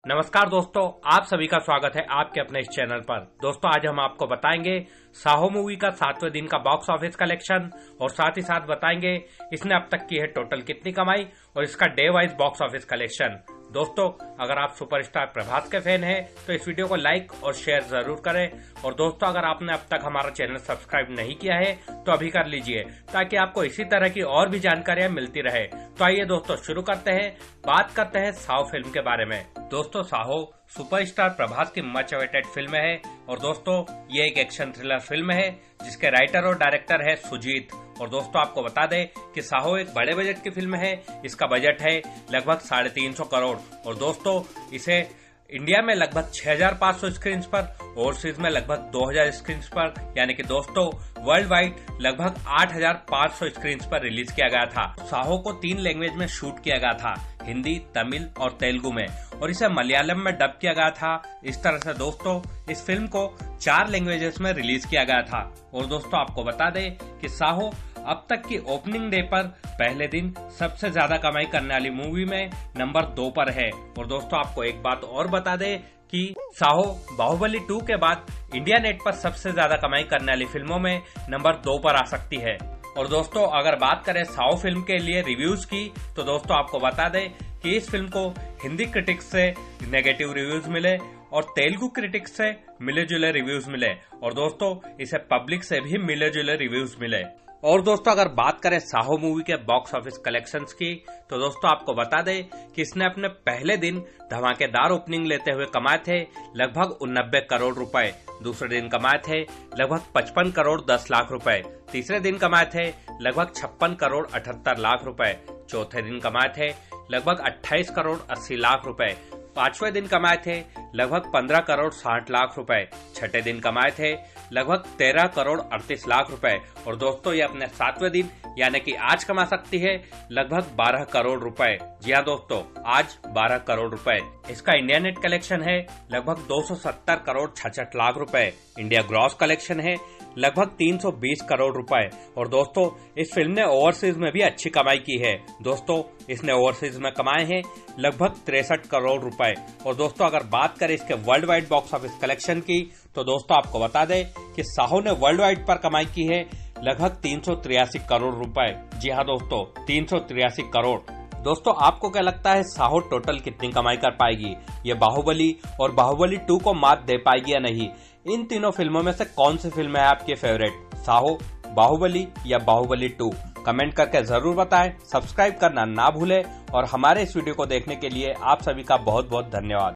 नमस्कार दोस्तों, आप सभी का स्वागत है आपके अपने इस चैनल पर। दोस्तों आज हम आपको बताएंगे साहो मूवी का 7वें दिन का बॉक्स ऑफिस कलेक्शन और साथ ही साथ बताएंगे इसने अब तक की है टोटल कितनी कमाई और इसका day wise box office collection. दोस्तों अगर आप सुपरस्टार प्रभास के फैन हैं तो इस वीडियो को लाइक और शेयर जरूर करें। और दोस्तों अगर आपने अब तक हमारा चैनल सब्सक्राइब नहीं किया है तो अभी कर लीजिए ताकि आपको इसी तरह की और भी जानकारियां मिलती रहे। तो आइए दोस्तों शुरू करते हैं, बात करते हैं साहो फिल्म के बारे में। दोस्तों साहो सुपरस्टार प्रभास की मच अवेटेड फिल्म है और दोस्तों ये एक एक्शन थ्रिलर फिल्म है जिसके राइटर और डायरेक्टर है सुजीत। और दोस्तों आपको बता दें कि साहो एक बड़े बजट की फिल्म है। इसका बजट है लगभग 350 करोड़ और दोस्तों इसे इंडिया में लगभग 6500 स्क्रीन पर, ओवरसीज में लगभग 2000 स्क्रीन पर, यानी कि दोस्तों वर्ल्ड वाइड लगभग 8500 स्क्रीन पर रिलीज किया गया था। साहो को 3 लैंग्वेज में शूट किया गया था, हिंदी, तमिल और तेलुगु में, और इसे मलयालम में डब किया गया था। इस तरह से दोस्तों इस फिल्म को 4 लैंग्वेजेस में रिलीज किया गया था। और दोस्तों आपको बता दें कि साहो अब तक की ओपनिंग डे पर पहले दिन सबसे ज्यादा कमाई करने वाली मूवी में नंबर 2 पर है। और दोस्तों आपको एक बात और बता दें कि साहो बाहुबली 2 के बाद इंडिया नेट पर सबसे ज्यादा कमाई करने वाली फिल्मों में नंबर 2 पर आ सकती है। और दोस्तों अगर बात करें साहो फिल्म के लिए रिव्यूज की तो दोस्तों आपको बता दें कि इस फिल्म को हिंदी क्रिटिक्स से नेगेटिव रिव्यूज मिले और तेलुगु क्रिटिक्स से मिले जुले रिव्यूज मिले और दोस्तों इसे पब्लिक से भी मिले जुले रिव्यूज मिले। और दोस्तों अगर बात करें साहो मूवी के बॉक्स ऑफिस कलेक्शंस की तो दोस्तों आपको बता दें कि इसने अपने पहले दिन धमाकेदार ओपनिंग लेते हुए कमाए थे लगभग 89 करोड़ रुपए, दूसरे दिन कमाए थे लगभग 55 करोड़ 10 लाख रुपए, तीसरे दिन कमाए थे लगभग 56 करोड़ 78 लाख रुपए, चौथे दिन कमाए थे लगभग 28 करोड़ 80 लाख रुपए, पांचवें दिन कमाए थे लगभग 15 करोड़ 60 लाख रुपए, छठे दिन कमाए थे लगभग 13 करोड़ 38 लाख रुपए और दोस्तों ये अपने 7वें दिन यानी कि आज कमा सकती है लगभग 12 करोड़ रुपए। जी हाँ दोस्तों, आज 12 करोड़ रुपए। इसका इंडिया नेट कलेक्शन है लगभग 270 करोड़ 66 लाख रुपए। इंडिया ग्रॉस कलेक्शन है लगभग 320 करोड़ रुपए। और दोस्तों इस फिल्म ने ओवरसीज में भी अच्छी कमाई की है। दोस्तों इसने ओवरसीज में कमाए हैं लगभग 63 करोड़ रुपए। और दोस्तों अगर बात करें इसके worldwide box office collection की तो दोस्तों आपको बता दें कि साहो ने वर्ल्ड वाइड पर कमाई की है लगभग 383 करोड़ रुपए। जी हाँ दोस्तों, 383 करोड़। दोस्तों आपको क्या लगता है साहो टोटल कितनी कमाई कर पाएगी? ये बाहुबली और बाहुबली 2 को मात दे पाएगी या नहीं? इन तीनों फिल्मों में से कौन सी फिल्म है आपकी फेवरेट, साहो, बाहुबली या बाहुबली 2? कमेंट करके जरूर बताएं। सब्सक्राइब करना ना भूलें और हमारे इस वीडियो को देखने के लिए आप सभी का बहुत बहुत धन्यवाद।